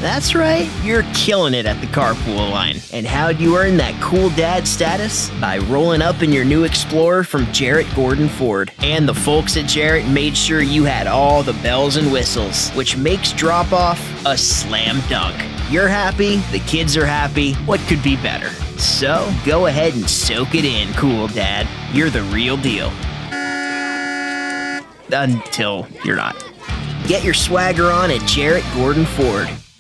That's right, you're killing it at the carpool line. And how'd you earn that cool dad status? By rolling up in your new Explorer from Jarrett Gordon Ford. And the folks at Jarrett made sure you had all the bells and whistles, which makes drop-off a slam dunk. You're happy, the kids are happy, what could be better? So, go ahead and soak it in, cool dad. You're the real deal. Until you're not. Get your swagger on at Jarrett Gordon Ford.